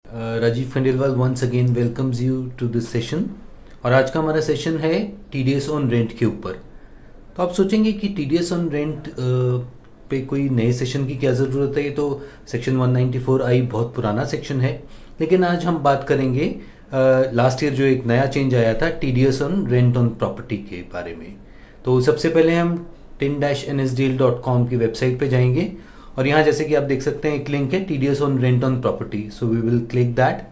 Rajiv Khandelwal once again welcomes you to this session. और आज का हमारा सेशन है टीडीएस ऑन रेंट के ऊपर। तो आप सोचेंगे कि टीडीएस ऑन रेंट पे कोई नए सेशन की क्या ज़रूरत है, ये तो सेक्शन 194I बहुत पुराना सेक्शन है। लेकिन आज हम बात करेंगे लास्ट ईयर जो एक नया चेंज आया था TDS on rent on property के बारे में। तो सबसे पहले हम tin-nsdl.com की वेबसाइट पे जाएंगे और यहाँ जैसे कि आप देख सकते हैं एक लिंक है TDS on rent on property, so we will click that.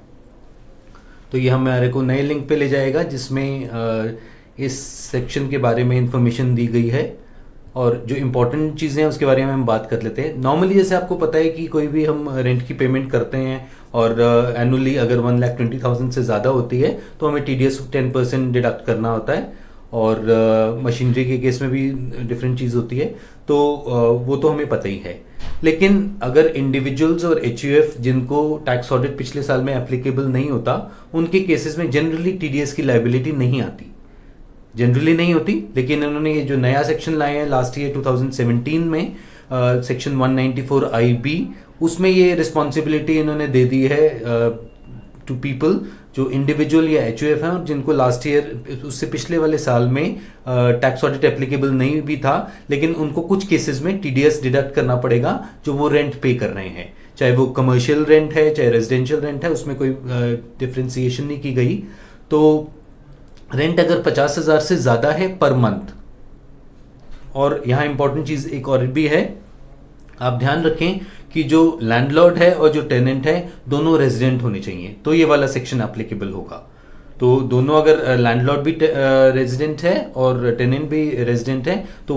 तो ये हमारे को नए लिंक पे ले जाएगा जिसमें इस सेक्शन के बारे में इंफॉर्मेशन दी गई है और जो इम्पोर्टेंट चीज़ें हैं उसके बारे में हम बात कर लेते हैं। नॉर्मली जैसे आपको पता है कि कोई भी हम रेंट की पेमेंट करते हैं और एनुअली अगर 1,20,000 से ज़्यादा होती है तो हमें टीडीएस 10% डिडक्ट करना होता है। और मशीनरी के केस में भी डिफरेंट चीज़ होती है, तो वो तो हमें पता ही है। लेकिन अगर इंडिविजुअल्स और HUF जिनको टैक्स ऑडिट पिछले साल में एप्लीकेबल नहीं होता, उनके केसेस में जनरली टीडीएस की लायबिलिटी नहीं आती, जनरली नहीं होती। लेकिन उन्होंने ये जो नया सेक्शन लाए हैं लास्ट ईयर 2017 में सेक्शन 194IB, उसमें ये रिस्पॉन्सिबिलिटी इन्होंने दे दी है टू पीपल जो इंडिविजुअल या HUF हैं और जिनको लास्ट ईयर उससे पिछले वाले साल में टैक्स ऑडिट एप्लीकेबल नहीं भी था, लेकिन उनको कुछ केसेस में टीडीएस डिडक्ट करना पड़ेगा जो वो रेंट पे कर रहे हैं, चाहे वो कमर्शियल रेंट है चाहे रेजिडेंशियल रेंट है, उसमें कोई डिफ्रेंसिएशन नहीं की गई। तो रेंट अगर 50,000 से ज़्यादा है पर मंथ, और यहाँ इंपॉर्टेंट चीज़ एक और भी है, आप ध्यान रखें कि जो लैंडलॉर्ड है और जो टेनेंट है दोनों रेजिडेंट होने चाहिए, तो ये वाला सेक्शन एप्लीकेबल होगा। तो दोनों अगर लैंडलॉर्ड भी रेजिडेंट है और टेनेंट भी रेजिडेंट है तो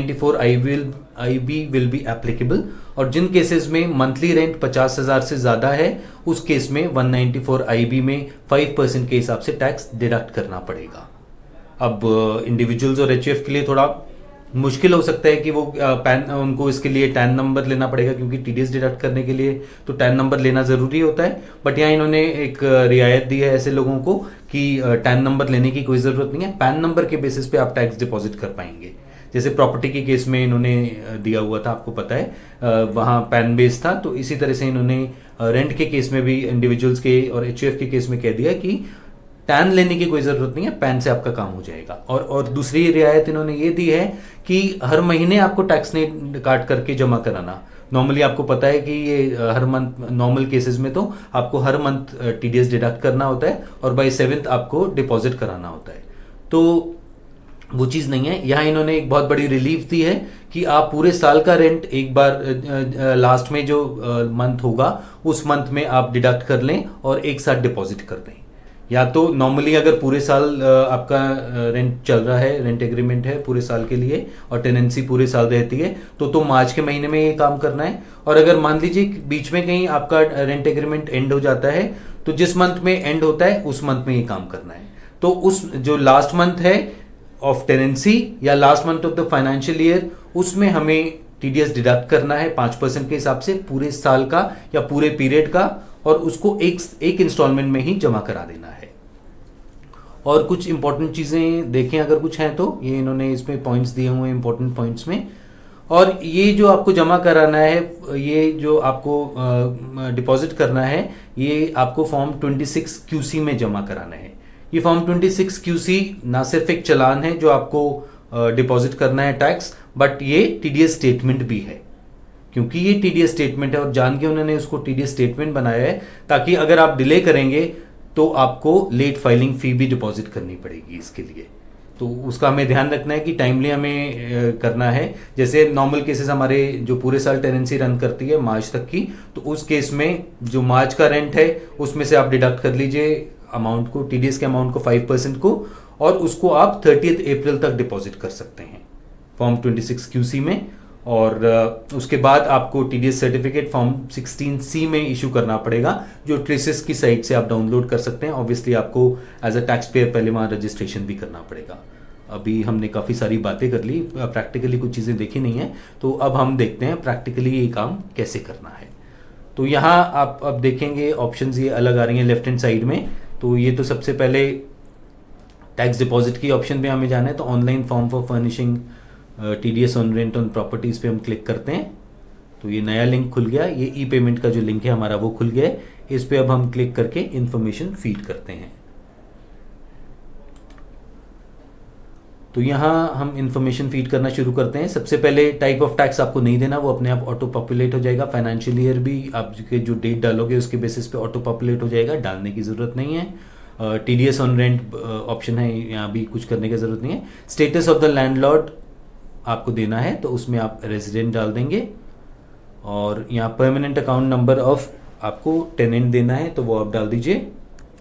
194IB विल बी एप्लीकेबल। और जिन केसेस में मंथली रेंट 50,000 से ज़्यादा है उस केस में 194IB में 5% के हिसाब से टैक्स डिडक्ट करना पड़ेगा। अब इंडिविजुअल्स और HUF के लिए थोड़ा मुश्किल हो सकता है कि वो उनको इसके लिए टैन नंबर लेना पड़ेगा, क्योंकि टीडीएस डिडक्ट करने के लिए तो टैन नंबर लेना ज़रूरी होता है। बट यहाँ इन्होंने एक रियायत दी है ऐसे लोगों को कि टैन नंबर लेने की कोई ज़रूरत नहीं है, पैन नंबर के बेसिस पे आप टैक्स डिपॉजिट कर पाएंगे। जैसे प्रॉपर्टी के केस में इन्होंने दिया हुआ था, आपको पता है वहाँ पैन बेस था, तो इसी तरह से इन्होंने रेंट के केस में भी इंडिविजुअल्स के और HUF के केस में कह दिया कि टैन लेने की कोई ज़रूरत नहीं है, पैन से आपका काम हो जाएगा। और दूसरी रियायत इन्होंने ये दी है कि हर महीने आपको टैक्स नहीं काट करके जमा कराना। नॉर्मली आपको पता है कि ये हर मंथ, नॉर्मल केसेस में तो आपको हर मंथ टीडीएस डिडक्ट करना होता है और बाय 7th आपको डिपॉजिट कराना होता है, तो वो चीज़ नहीं है। यहाँ इन्होंने एक बहुत बड़ी रिलीफ दी है कि आप पूरे साल का रेंट एक बार लास्ट में जो मंथ होगा उस मंथ में आप डिडक्ट कर लें और एक साथ डिपॉजिट कर दें। या तो नॉर्मली अगर पूरे साल आपका रेंट चल रहा है, रेंट एग्रीमेंट है पूरे साल के लिए और टेनेंसी पूरे साल रहती है तो मार्च के महीने में ये काम करना है। और अगर मान लीजिए बीच में कहीं आपका रेंट एग्रीमेंट एंड हो जाता है तो जिस मंथ में एंड होता है उस मंथ में ये काम करना है। तो उस जो लास्ट मंथ है ऑफ टेनेंसी या last month of the financial year, उसमें हमें टीडीएस डिडक्ट करना है 5% के हिसाब से पूरे साल का या पूरे पीरियड का, और उसको एक इंस्टॉलमेंट में ही जमा करा देना है। और कुछ इंपॉर्टेंट चीज़ें देखें अगर कुछ हैं तो ये इन्होंने इसमें पॉइंट्स दिए हुए हैं इंपॉर्टेंट पॉइंट्स में। और ये जो आपको जमा कराना है, ये जो आपको डिपॉजिट करना है, ये आपको फॉर्म 26QC में जमा कराना है। ये फॉर्म 26QC ना सिर्फ एक चालान है जो आपको डिपॉजिट करना है टैक्स, बट ये टीडीएस स्टेटमेंट भी है, क्योंकि ये टीडीएस स्टेटमेंट है और जान के उन्होंने उसको टीडीएस स्टेटमेंट बनाया है ताकि अगर आप डिले करेंगे तो आपको लेट फाइलिंग फी भी डिपॉजिट करनी पड़ेगी इसके लिए। तो उसका हमें ध्यान रखना है कि टाइमली हमें करना है। जैसे नॉर्मल केसेस हमारे जो पूरे साल टेनेंसी रन करती है मार्च तक की, तो उस केस में जो मार्च का रेंट है उसमें से आप डिडक्ट कर लीजिए अमाउंट को, टीडीएस के अमाउंट को 5% को, और उसको आप 30 अप्रैल तक डिपॉजिट कर सकते हैं फॉर्म 26QC में। और उसके बाद आपको टीडीएस सर्टिफिकेट फॉर्म 16C में इशू करना पड़ेगा, जो ट्रेसेस की साइट से आप डाउनलोड कर सकते हैं। ऑब्वियसली आपको एज अ टैक्स पेयर पहले वहाँ रजिस्ट्रेशन भी करना पड़ेगा। अभी हमने काफ़ी सारी बातें कर ली, प्रैक्टिकली कुछ चीज़ें देखी नहीं है, तो अब हम देखते हैं प्रैक्टिकली ये काम कैसे करना है। तो यहाँ आप अब देखेंगे ऑप्शंस ये अलग आ रही हैं लेफ्ट हैंड साइड में। तो ये तो सबसे पहले टैक्स डिपॉजिट की ऑप्शन पे हमें जाना है, तो online form for furnishing TDS on rent on properties पे हम क्लिक करते हैं तो ये नया लिंक खुल गया। ये ई पेमेंट का जो लिंक है हमारा वो खुल गया है। इस पे अब हम क्लिक करके इंफॉर्मेशन फीड करते हैं। तो यहाँ हम इंफॉर्मेशन फीड करना शुरू करते हैं। सबसे पहले टाइप ऑफ टैक्स आपको नहीं देना, वो अपने आप ऑटो पॉपुलेट हो जाएगा। फाइनेंशियल ईयर भी आपके जो डेट डालोगे उसके बेसिस पे ऑटो पॉपुलेट हो जाएगा, डालने की ज़रूरत नहीं है। टीडीएस ऑन रेंट ऑप्शन है, यहाँ भी कुछ करने की ज़रूरत नहीं है। स्टेटस ऑफ द लैंडलॉर्ड आपको देना है, तो उसमें आप रेजिडेंट डाल देंगे। और यहाँ परमानेंट अकाउंट नंबर ऑफ आपको टेनेंट देना है, तो वो आप डाल दीजिए।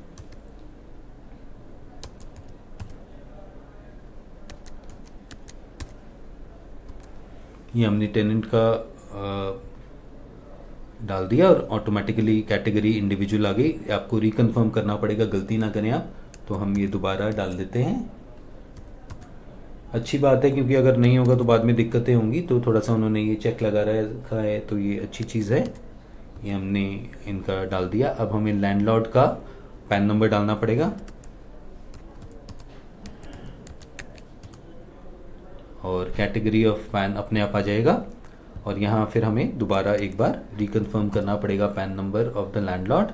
ये हमने टेनेंट का डाल दिया और ऑटोमेटिकली कैटेगरी इंडिविजुअल आ गई। आपको रिकन्फर्म करना पड़ेगा, गलती ना करें आप। तो हम ये दोबारा डाल देते हैं। अच्छी बात है, क्योंकि अगर नहीं होगा तो बाद में दिक्कतें होंगी। तो थोड़ा सा उन्होंने ये चेक लगा रखा है, तो ये अच्छी चीज़ है। ये हमने इनका डाल दिया। अब हमें लैंडलॉर्ड का पैन नंबर डालना पड़ेगा और कैटेगरी ऑफ पैन अपने आप आ जाएगा। और यहाँ फिर हमें दोबारा एक बार रिकन्फर्म करना पड़ेगा PAN number of the landlord.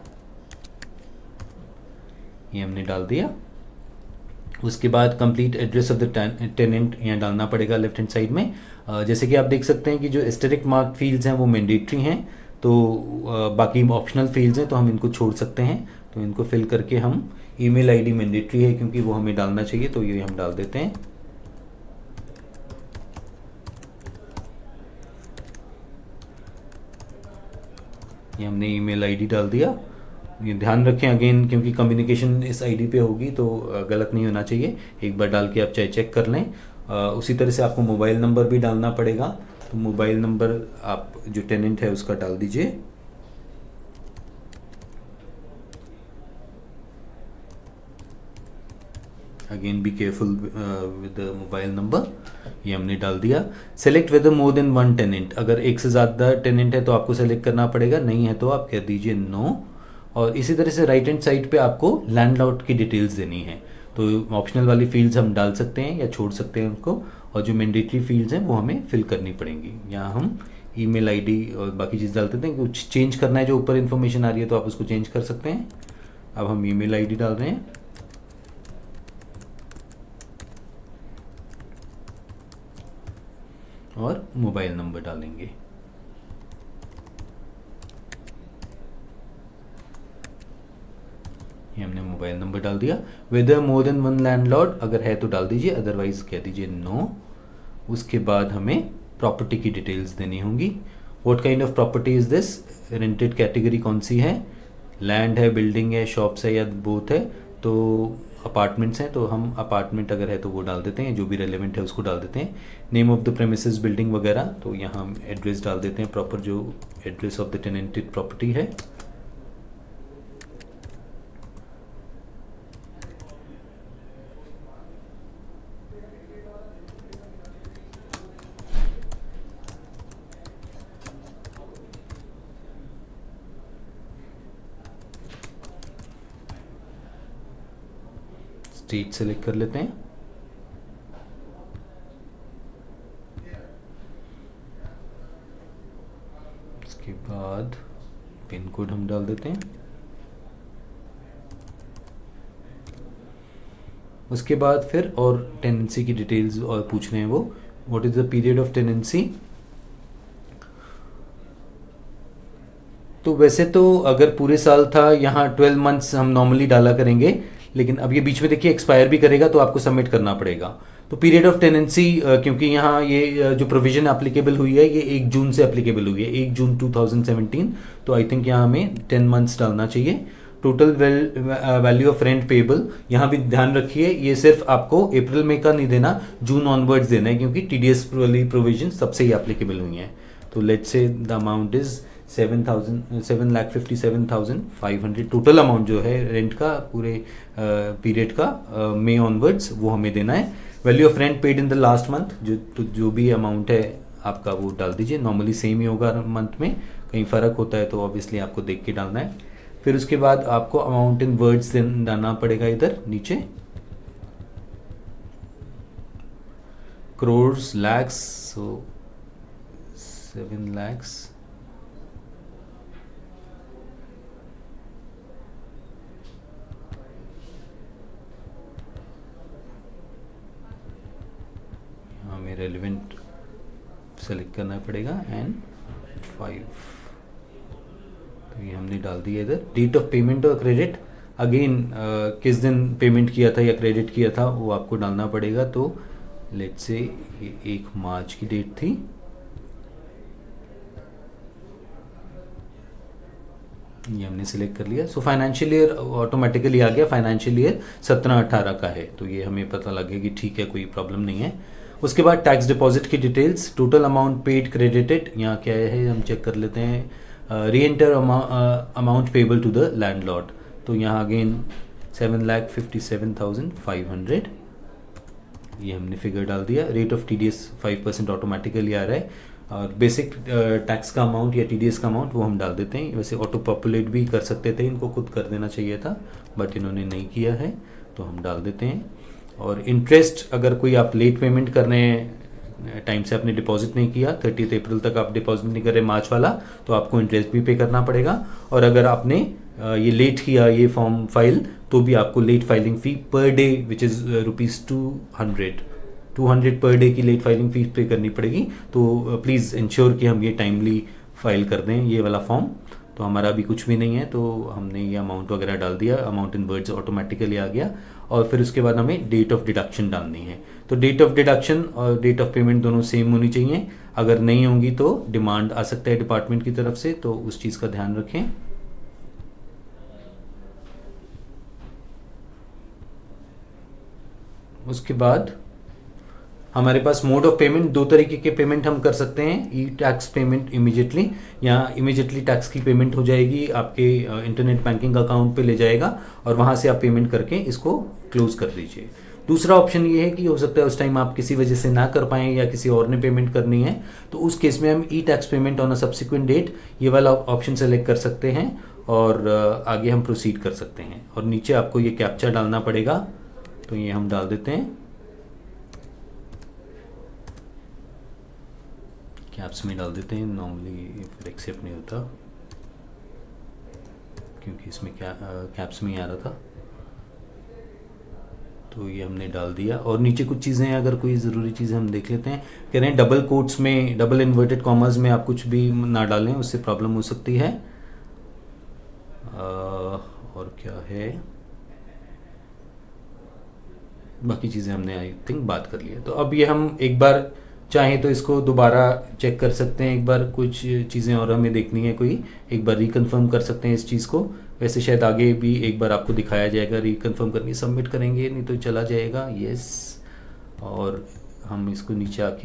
ये हमने डाल दिया। उसके बाद complete address of the tenant यहाँ डालना पड़ेगा लेफ्ट हैंड साइड में। जैसे कि आप देख सकते हैं कि जो एस्टेरिक मार्क फील्ड्स हैं वो मैंडेटरी हैं, तो बाकी ऑप्शनल फील्ड्स हैं तो हम इनको छोड़ सकते हैं। तो इनको फिल करके हम ईमेल आईडी मैंडेटरी है क्योंकि वो हमें डालना चाहिए, तो ये हम डाल देते हैं। ये हमने ईमेल आईडी डाल दिया। ये ध्यान रखें अगेन, क्योंकि कम्युनिकेशन इस आईडी पे होगी तो गलत नहीं होना चाहिए। एक बार डाल के आप चाहे चेक कर लें। उसी तरह से आपको मोबाइल नंबर भी डालना पड़ेगा। तो मोबाइल नंबर आप जो टेनेंट है उसका डाल दीजिए। Again be careful with the mobile number. ये हमने डाल दिया। Select with more than one tenant, अगर एक से ज़्यादा टेनेंट है तो आपको सेलेक्ट करना पड़ेगा, नहीं है तो आप कह दीजिए नो। और इसी तरह से राइट हैंड साइड पे आपको लैंडलॉर्ड की डिटेल्स देनी है। तो ऑप्शनल वाली फील्ड्स हम डाल सकते हैं या छोड़ सकते हैं उनको, और जो मैंडेटरी फील्ड्स हैं वो हमें फिल करनी पड़ेंगी। यहाँ हम ईमेल आईडी और बाकी चीज़ डाल देते हैं। कुछ चेंज करना है, जो ऊपर इन्फॉर्मेशन आ रही है तो आप उसको चेंज कर सकते हैं। अब हम ईमेल आईडी डाल रहे हैं और मोबाइल नंबर डालेंगे। ये हमने मोबाइल नंबर डाल दिया। Whether more than one landlord, अगर है तो डाल दीजिए, अदरवाइज कह दीजिए नो। उसके बाद हमें प्रॉपर्टी की डिटेल्स देनी होंगी। What kind of property is this, rented category कौन सी है, लैंड है, बिल्डिंग है, शॉप्स है या बोथ है। तो अपार्टमेंट्स हैं तो हम अपार्टमेंट अगर है तो वो डाल देते हैं, जो भी रेलेवेंट है उसको डाल देते हैं। Name of the premises, building वगैरह, तो यहाँ हम एड्रेस डाल देते हैं, प्रॉपर जो address of the tenanted property है। स्टेट सेलेक्ट कर लेते हैं। इसके बाद पिन कोड हम डाल देते हैं। उसके बाद फिर और टेनेंसी की डिटेल्स और पूछ रहे हैं वो, what is the period of tenancy. तो वैसे तो अगर पूरे साल था, यहाँ 12 मंथ्स हम नॉर्मली डाला करेंगे, लेकिन अब ये बीच में देखिए एक्सपायर भी करेगा तो आपको सबमिट करना पड़ेगा। तो पीरियड ऑफ टेनेंसी, क्योंकि यहाँ ये जो प्रोविजन एप्लीकेबल हुई है ये 1 जून से एप्लीकेबल हुई है, 1 जून 2017, तो आई थिंक यहाँ हमें 10 मंथ्स डालना चाहिए। Total value of rent payable, यहाँ भी ध्यान रखिए ये सिर्फ आपको अप्रैल में का नहीं देना, जून ऑनवर्ड्स देना है, क्योंकि टीडीएस वाली प्रोविजन सबसे ही एप्लीकेबल हुई हैं। तो let's say the amount is 7,57,500 total amount जो है रेंट का पूरे पीरियड का मई ऑनवर्ड्स वो हमें देना है। Value of rent paid in the last month, जो भी अमाउंट है आपका वो डाल दीजिए। नॉर्मली सेम ही होगा मंथ में, कहीं फ़र्क होता है तो ऑब्वियसली आपको देख के डालना है। फिर उसके बाद आपको अमाउंट इन वर्ड्स डालना पड़ेगा इधर नीचे, करोर्स, लैक्स, सो 7 lakhs, हमें रेलिवेंट सेलेक्ट करना पड़ेगा एंड 5, तो ये हमने डाल दिया इधर। डेट ऑफ पेमेंट और क्रेडिट अगेन किस दिन पेमेंट किया था या क्रेडिट किया था वो आपको डालना पड़ेगा। तो लेट्स से ये 1 मार्च की डेट थी, ये हमने सिलेक्ट कर लिया। सो फाइनेंशियल ईयर ऑटोमेटिकली आ गया, फाइनेंशियल ईयर 17-18 का है, तो ये हमें पता लगे कि ठीक है, कोई प्रॉब्लम नहीं है। उसके बाद टैक्स डिपॉजिट की details, total amount paid credited, यहाँ क्या है हम चेक कर लेते हैं। Reenter amount payable to the landlord, तो यहाँ अगेन 7,57,500, ये हमने फिगर डाल दिया। रेट ऑफ TDS 5% ऑटोमेटिकली आ रहा है, और बेसिक टैक्स का अमाउंट या TDS का अमाउंट वो हम डाल देते हैं। वैसे ऑटो पॉपुलेट भी कर सकते थे, इनको खुद कर देना चाहिए था, बट इन्होंने नहीं किया है, तो हम डाल देते हैं। और इंटरेस्ट अगर कोई आप लेट पेमेंट कर रहे हैं, टाइम से आपने डिपॉजिट नहीं किया, 30 अप्रैल तक आप डिपॉजिट नहीं कर रहे मार्च वाला, तो आपको इंटरेस्ट भी पे करना पड़ेगा। और अगर आपने ये लेट किया ये फॉर्म फाइल, तो भी आपको late filing fee per day which is ₹200 per day की लेट फाइलिंग फ़ीस पे करनी पड़ेगी। तो प्लीज़ इंश्योर कि हम ये टाइमली फाइल कर दें ये वाला फॉर्म। तो हमारा अभी कुछ भी नहीं है, तो हमने ये अमाउंट वगैरह डाल दिया, अमाउंट इन वर्ड्स ऑटोमेटिकली आ गया। और फिर उसके बाद हमें डेट ऑफ डिडक्शन डालनी है। तो डेट ऑफ डिडक्शन और डेट ऑफ पेमेंट दोनों सेम होनी चाहिए, अगर नहीं होंगी तो डिमांड आ सकता है डिपार्टमेंट की तरफ से, तो उस चीज़ का ध्यान रखें। उसके बाद हमारे पास मोड ऑफ पेमेंट, 2 तरीके के पेमेंट हम कर सकते हैं। ई टैक्स पेमेंट इमीडिएटली, यहाँ इमीडिएटली टैक्स की पेमेंट हो जाएगी, आपके इंटरनेट बैंकिंग अकाउंट पे ले जाएगा और वहाँ से आप पेमेंट करके इसको क्लोज कर दीजिए। दूसरा ऑप्शन ये है कि हो सकता है उस टाइम आप किसी वजह से ना कर पाएँ या किसी और ने पेमेंट करनी है, तो उस केस में हम e tax payment on a subsequent date ये वाला ऑप्शन सेलेक्ट कर सकते हैं और आगे हम प्रोसीड कर सकते हैं। और नीचे आपको ये कैप्चा डालना पड़ेगा, तो ये हम डाल देते हैं, कैप्स में डाल देते हैं। नॉर्मली फिर एक्सेप्ट नहीं होता क्योंकि इसमें क्या कैप्स में ही आ रहा था, तो ये हमने डाल दिया। और नीचे कुछ चीज़ें हैं, अगर कोई ज़रूरी चीज़ें हम देख लेते हैं। कह रहे हैं डबल कोट्स में, डबल इन्वर्टेड कॉमर्स में आप कुछ भी ना डालें, उससे प्रॉब्लम हो सकती है। और क्या है, बाकी चीज़ें हमने आई थिंक बात कर लिया। तो अब ये हम एक बार चाहें तो इसको दोबारा चेक कर सकते हैं, एक बार कुछ चीज़ें और हमें देखनी है कोई, एक बार रिकन्फर्म कर सकते हैं इस चीज़ को। वैसे शायद आगे भी एक बार आपको दिखाया जाएगा, रिकन्फर्म करनी, सबमिट करेंगे नहीं तो चला जाएगा, यस। और हम इसको नीचे आके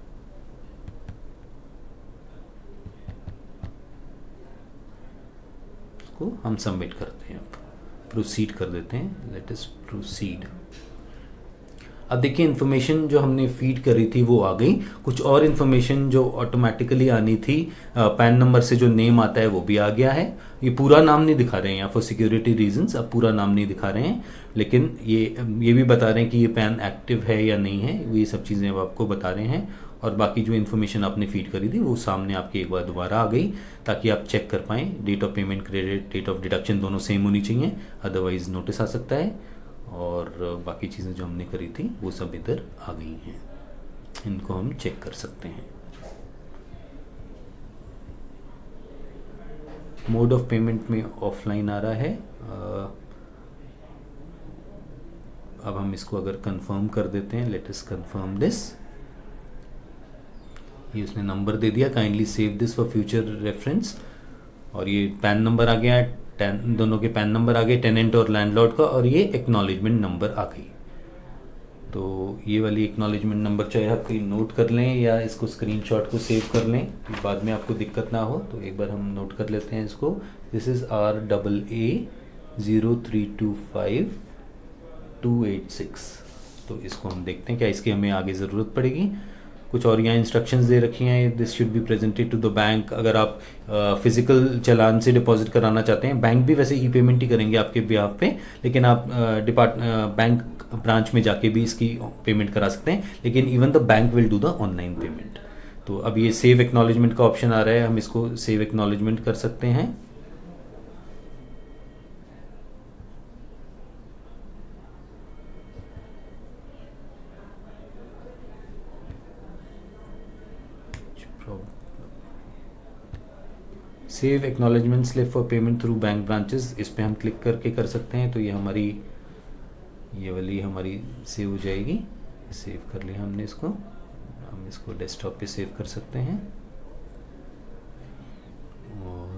इसको हम सबमिट करते हैं, प्रोसीड कर देते हैं, लेट अस प्रोसीड। अब देखिए इन्फॉर्मेशन जो हमने फीड करी थी वो आ गई, कुछ और इन्फॉर्मेशन जो ऑटोमेटिकली आनी थी, पैन नंबर से जो नेम आता है वो भी आ गया है। ये पूरा नाम नहीं दिखा रहे हैं यहाँ फॉर सिक्योरिटी रीजंस, अब पूरा नाम नहीं दिखा रहे हैं, लेकिन ये भी बता रहे हैं कि ये पैन एक्टिव है या नहीं है, ये सब चीज़ें अब आपको बता रहे हैं। और बाकी जो इन्फॉर्मेशन आपने फीड करी थी वो सामने आपकी एक बार दोबारा आ गई, ताकि आप चेक कर पाएँ। Date of payment, credit, date of deduction दोनों सेम होनी चाहिए, अदरवाइज नोटिस आ सकता है। और बाकी चीज़ें जो हमने करी थी वो सब इधर आ गई हैं, इनको हम चेक कर सकते हैं। मोड ऑफ पेमेंट में ऑफलाइन आ रहा है। अब हम इसको अगर कंफर्म कर देते हैं, लेट अस कंफर्म दिस। ये उसने नंबर दे दिया, kindly save this for future reference. और ये पैन नंबर आ गया, दोनों के पैन नंबर आ गए, टेनेंट और लैंडलॉर्ड का, और ये एक्नॉलेजमेंट नंबर आ गई। तो ये वाली एक्नॉलेजमेंट नंबर चाहे आप कोई नोट कर लें या इसको स्क्रीनशॉट को सेव कर लें, बाद में आपको दिक्कत ना हो। तो एक बार हम नोट कर लेते हैं इसको। This is RAA0325-286। तो इसको हम देखते हैं क्या इसकी हमें आगे ज़रूरत पड़ेगी। कुछ और यहाँ इंस्ट्रक्शंस दे रखी हैं, this should be presented to the bank. अगर आप फिजिकल चालान से डिपॉजिट कराना चाहते हैं, बैंक भी वैसे ई पेमेंट ही करेंगे आपके बिहाफ पे, लेकिन आप बैंक ब्रांच में जाके भी इसकी पेमेंट करा सकते हैं, लेकिन even the bank will do the online payment. तो अब ये सेव एक्नॉलेजमेंट का ऑप्शन आ रहा है, हम इसको सेव एक्नॉलेजमेंट कर सकते हैं। Save acknowledgement slip for payment through bank branches, इस पर हम क्लिक करके कर सकते हैं। तो ये हमारी ये वाली हमारी सेव हो जाएगी। सेव कर लिया हमने इसको, हम इसको डेस्कटॉप पे सेव कर सकते हैं। और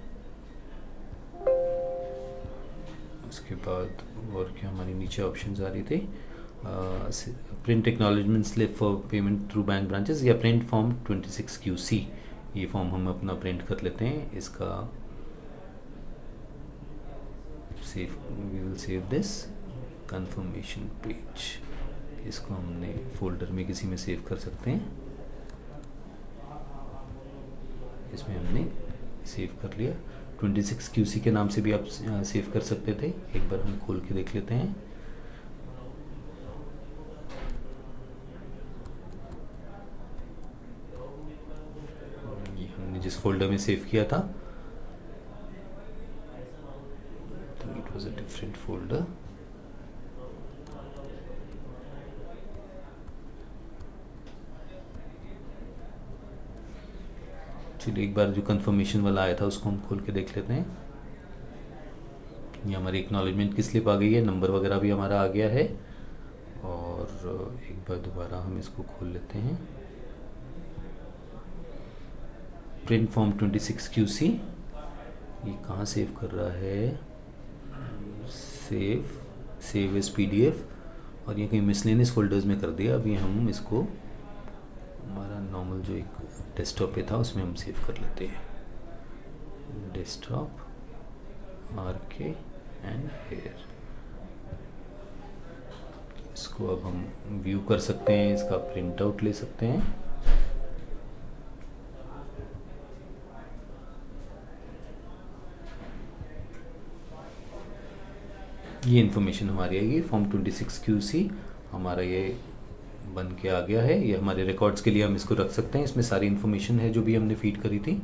उसके बाद और क्या हमारी नीचे ऑप्शंस आ रही थी, print acknowledgement slip for payment through bank branches या प्रिंट फॉर्म 26QC, ये फॉर्म हम अपना प्रिंट कर लेते हैं। इसका save, we will save this confirmation page, इसको हमने फोल्डर में किसी में सेव कर सकते हैं। इसमें हमने सेव कर लिया। 26QC के नाम से भी आप सेव कर सकते थे। एक बार हम खोल के देख लेते हैं। ये हमने जिस फोल्डर में सेव किया था, it was a different folder. चलिए एक बार जो कंफर्मेशन वाला आया था उसको हम खोल के देख लेते हैं। ये हमारी एक्नॉलेजमेंट की स्लिप आ गई है, नंबर वगैरह भी हमारा आ गया है। और एक बार दोबारा हम इसको खोल लेते हैं। प्रिंट फॉर्म 26QC, ये कहाँ सेव कर रहा है, सेव एज PDF, और ये कहीं मिसलेनियस फोल्डर्स में कर दिया। अभी हम इसको हमारा नॉर्मल जो एक डेस्कटॉप पे था उसमें हम सेव कर लेते हैं। डेस्कटॉप RK एंड हेयर, इसको अब हम व्यू कर सकते हैं, इसका प्रिंट आउट ले सकते हैं। ये इन्फॉर्मेशन हमारी आएगी। फॉर्म 26QC हमारा ये बन के आ गया है। ये हमारे रिकॉर्ड्स के लिए हम इसको रख सकते हैं। इसमें सारी इन्फॉर्मेशन है जो भी हमने फीड करी थी।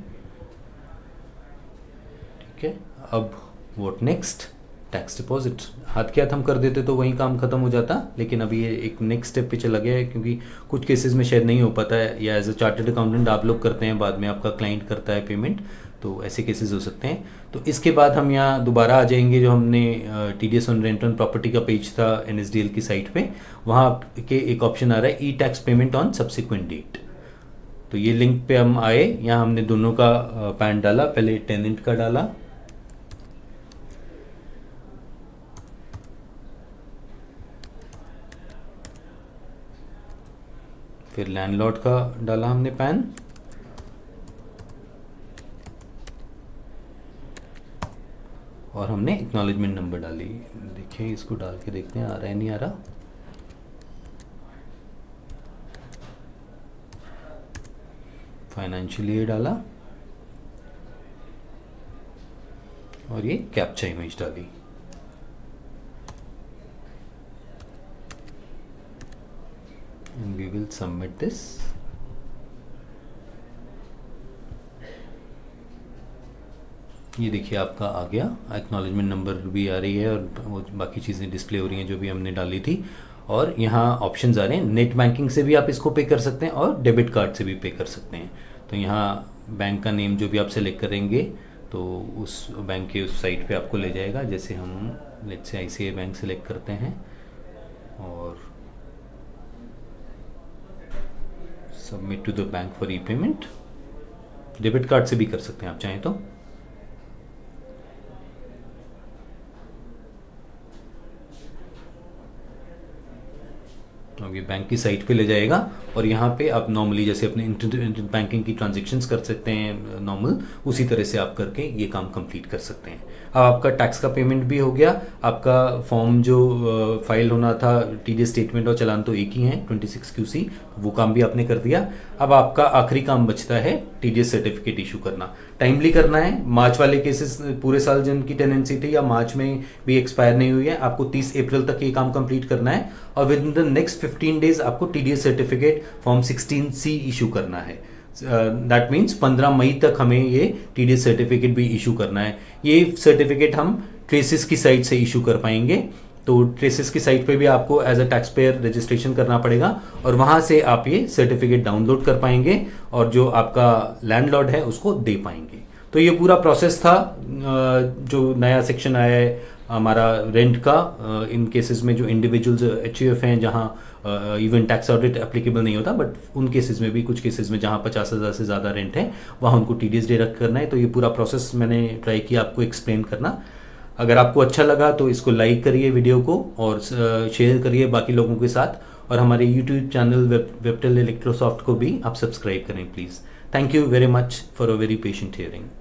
ठीक है, अब व्हाट नेक्स्ट, टैक्स डिपॉजिट। हाथ के हाथ हम कर देते तो वही काम खत्म हो जाता, लेकिन अभी ये एक नेक्स्ट स्टेप पे चला गया है, क्योंकि कुछ केसेस में शायद नहीं हो पाता है, या एज अ चार्टर्ड अकाउंटेंट आप लोग करते हैं, बाद में आपका क्लाइंट करता है पेमेंट, तो ऐसे केसेस हो सकते हैं। तो इसके बाद हम यहाँ दोबारा आ जाएंगे, जो हमने TDS on rent on property का पेज था NSDL की साइट पे, वहाँ के एक ऑप्शन आ रहा है e-tax payment on subsequent date. तो ये लिंक पे हम आए, यहाँ हमने दोनों का पैन डाला, पहले टेनेंट का डाला, फिर लैंडलॉर्ड का डाला हमने पैन, और हमने एक्नॉलेजमेंट नंबर डाली। देखिए इसको डाल के देखते हैं आ रहा है नहीं आ रहा। फाइनेंशियल ईयर डाला और ये कैप्चा इमेज डाली। And we will submit this. ये देखिए आपका आ गया, एक्नॉलेजमेंट नंबर भी आ रही है और वो बाकी चीज़ें डिस्प्ले हो रही हैं जो भी हमने डाली थी। और यहाँ ऑप्शंस आ रहे हैं, नेट बैंकिंग से भी आप इसको पे कर सकते हैं और डेबिट कार्ड से भी पे कर सकते हैं। तो यहाँ बैंक का नेम जो भी आप सेलेक्ट करेंगे तो उस बैंक के उस साइट पे आपको ले जाएगा। जैसे हम let's say ICICI bank select करते हैं और submit to the bank for e-payment. Debit card से भी कर सकते हैं आप चाहें तो। अब ये बैंक की साइट पे ले जाएगा और यहाँ पे आप नॉर्मली जैसे अपने इंटरनेट बैंकिंग की ट्रांजैक्शंस कर सकते हैं नॉर्मल, उसी तरह से आप करके ये काम कंप्लीट कर सकते हैं। अब आपका टैक्स का पेमेंट भी हो गया, आपका फॉर्म जो फाइल होना था TDS स्टेटमेंट और चालान तो एक ही हैं 26QC, वो काम भी आपने कर दिया। अब आपका आखिरी काम बचता है TDS सर्टिफिकेट इशू करना। टाइमली करना है। मार्च वाले केसेस पूरे साल जिनकी टेनेंसी थी या मार्च में भी एक्सपायर नहीं हुई है, आपको 30 अप्रैल तक ये काम कंप्लीट करना है और within the next 15 days आपको TDS certificate form 16C issue करना है। दैट मीन्स 15 मई तक हमें ये TDS सर्टिफिकेट भी इशू करना है। ये सर्टिफिकेट हम ट्रेसिस की साइट से इशू कर पाएंगे। तो ट्रेसिस की साइट पे भी आपको as a taxpayer registration करना पड़ेगा और वहां से आप ये सर्टिफिकेट डाउनलोड कर पाएंगे और जो आपका लैंडलॉर्ड है उसको दे पाएंगे। तो ये पूरा प्रोसेस था। जो नया सेक्शन आया है हमारा रेंट का, इन केसेस में जो इंडिविजुअल्स HUF हैं जहाँ इवन टैक्स ऑडिट एप्लीकेबल नहीं होता, बट उन केसेस में भी, कुछ केसेस में जहाँ 50,000 से ज़्यादा रेंट है वहाँ उनको TDS डिडक्ट करना है। तो ये पूरा प्रोसेस मैंने ट्राई किया आपको एक्सप्लेन करना। अगर आपको अच्छा लगा तो इसको लाइक करिए वीडियो को और शेयर करिए बाकी लोगों के साथ, और हमारे यूट्यूब चैनल वेबटेल इलेक्ट्रोसॉफ्ट को भी आप सब्सक्राइब करें please. Thank you very much for a very patient hearing.